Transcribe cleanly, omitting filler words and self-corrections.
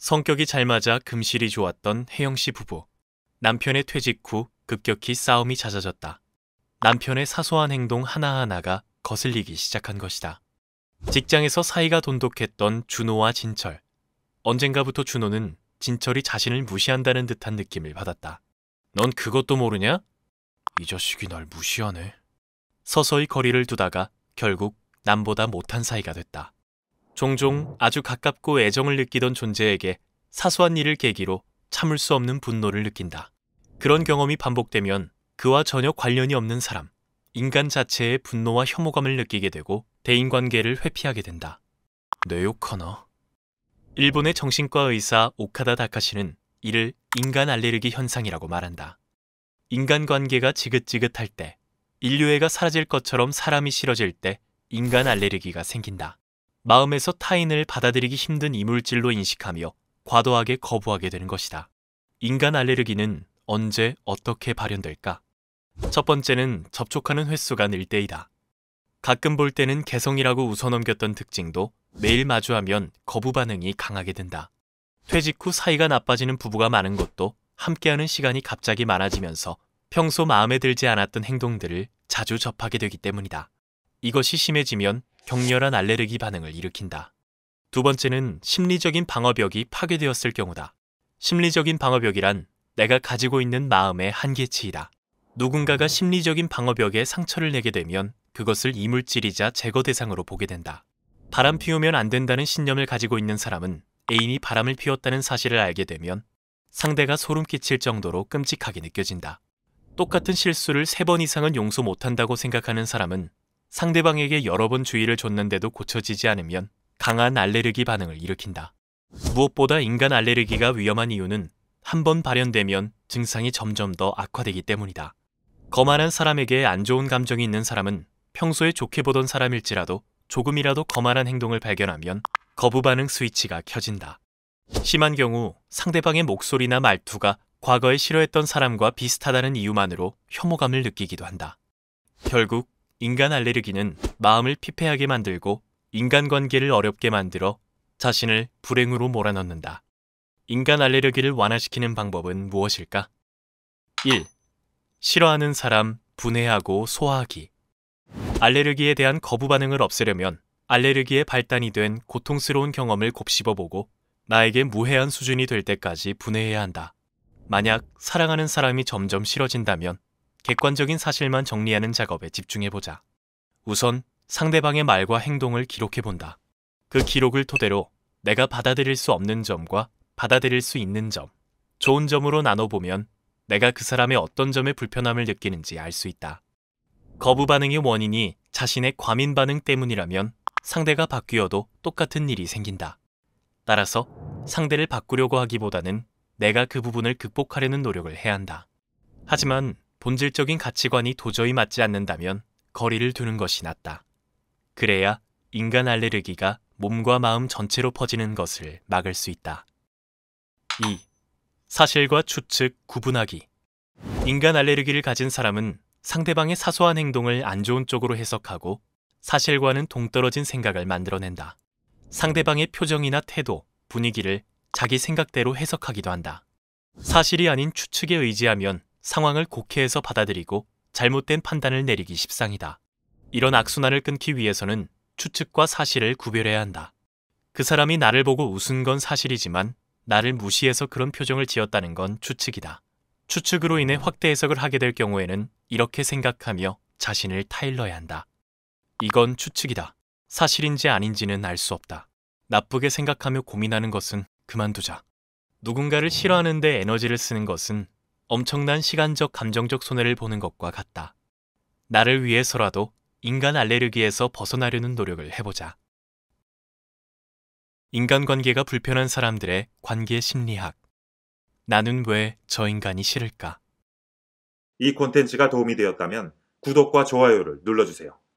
성격이 잘 맞아 금실이 좋았던 혜영씨 부부. 남편의 퇴직 후 급격히 싸움이 잦아졌다. 남편의 사소한 행동 하나하나가 거슬리기 시작한 것이다. 직장에서 사이가 돈독했던 준호와 진철. 언젠가부터 준호는 진철이 자신을 무시한다는 듯한 느낌을 받았다. 넌 그것도 모르냐? 이 자식이 날 무시하네. 서서히 거리를 두다가 결국 남보다 못한 사이가 됐다. 종종 아주 가깝고 애정을 느끼던 존재에게 사소한 일을 계기로 참을 수 없는 분노를 느낀다. 그런 경험이 반복되면 그와 전혀 관련이 없는 사람, 인간 자체의 분노와 혐오감을 느끼게 되고 대인관계를 회피하게 된다. 내 욕하나? 일본의 정신과 의사 오카다 다카시는 이를 인간 알레르기 현상이라고 말한다. 인간관계가 지긋지긋할 때, 인류애가 사라질 것처럼 사람이 싫어질 때 인간 알레르기가 생긴다. 마음에서 타인을 받아들이기 힘든 이물질로 인식하며 과도하게 거부하게 되는 것이다. 인간 알레르기는 언제 어떻게 발현될까? 첫 번째는 접촉하는 횟수가 늘 때이다. 가끔 볼 때는 개성이라고 웃어넘겼던 특징도 매일 마주하면 거부 반응이 강하게 된다. 퇴직 후 사이가 나빠지는 부부가 많은 것도 함께하는 시간이 갑자기 많아지면서 평소 마음에 들지 않았던 행동들을 자주 접하게 되기 때문이다. 이것이 심해지면 격렬한 알레르기 반응을 일으킨다. 두 번째는 심리적인 방어벽이 파괴되었을 경우다. 심리적인 방어벽이란 내가 가지고 있는 마음의 한계치이다. 누군가가 심리적인 방어벽에 상처를 내게 되면 그것을 이물질이자 제거 대상으로 보게 된다. 바람 피우면 안 된다는 신념을 가지고 있는 사람은 애인이 바람을 피웠다는 사실을 알게 되면 상대가 소름 끼칠 정도로 끔찍하게 느껴진다. 똑같은 실수를 3번 이상은 용서 못한다고 생각하는 사람은 상대방에게 여러 번 주의를 줬는데도 고쳐지지 않으면 강한 알레르기 반응을 일으킨다. 무엇보다 인간 알레르기가 위험한 이유는 한 번 발현되면 증상이 점점 더 악화되기 때문이다. 거만한 사람에게 안 좋은 감정이 있는 사람은 평소에 좋게 보던 사람일지라도 조금이라도 거만한 행동을 발견하면 거부 반응 스위치가 켜진다. 심한 경우 상대방의 목소리나 말투가 과거에 싫어했던 사람과 비슷하다는 이유만으로 혐오감을 느끼기도 한다. 결국 인간 알레르기는 마음을 피폐하게 만들고 인간관계를 어렵게 만들어 자신을 불행으로 몰아넣는다. 인간 알레르기를 완화시키는 방법은 무엇일까? 1. 싫어하는 사람 분해하고 소화하기. 알레르기에 대한 거부 반응을 없애려면 알레르기에 발단이 된 고통스러운 경험을 곱씹어보고 나에게 무해한 수준이 될 때까지 분해해야 한다. 만약 사랑하는 사람이 점점 싫어진다면 객관적인 사실만 정리하는 작업에 집중해보자. 우선 상대방의 말과 행동을 기록해본다. 그 기록을 토대로 내가 받아들일 수 없는 점과 받아들일 수 있는 점, 좋은 점으로 나눠보면 내가 그 사람의 어떤 점에 불편함을 느끼는지 알 수 있다. 거부 반응의 원인이 자신의 과민 반응 때문이라면 상대가 바뀌어도 똑같은 일이 생긴다. 따라서 상대를 바꾸려고 하기보다는 내가 그 부분을 극복하려는 노력을 해야 한다. 하지만 본질적인 가치관이 도저히 맞지 않는다면 거리를 두는 것이 낫다. 그래야 인간 알레르기가 몸과 마음 전체로 퍼지는 것을 막을 수 있다. 2. 사실과 추측 구분하기. 인간 알레르기를 가진 사람은 상대방의 사소한 행동을 안 좋은 쪽으로 해석하고 사실과는 동떨어진 생각을 만들어낸다. 상대방의 표정이나 태도, 분위기를 자기 생각대로 해석하기도 한다. 사실이 아닌 추측에 의지하면 상황을 곡해해서 받아들이고 잘못된 판단을 내리기 십상이다. 이런 악순환을 끊기 위해서는 추측과 사실을 구별해야 한다. 그 사람이 나를 보고 웃은 건 사실이지만 나를 무시해서 그런 표정을 지었다는 건 추측이다. 추측으로 인해 확대 해석을 하게 될 경우에는 이렇게 생각하며 자신을 타일러야 한다. 이건 추측이다. 사실인지 아닌지는 알 수 없다. 나쁘게 생각하며 고민하는 것은 그만두자. 누군가를 싫어하는데 에너지를 쓰는 것은 엄청난 시간적 감정적 손해를 보는 것과 같다. 나를 위해서라도 인간 알레르기에서 벗어나려는 노력을 해보자. 인간관계가 불편한 사람들의 관계 심리학. 나는 왜 저 인간이 싫을까? 이 콘텐츠가 도움이 되었다면 구독과 좋아요를 눌러주세요.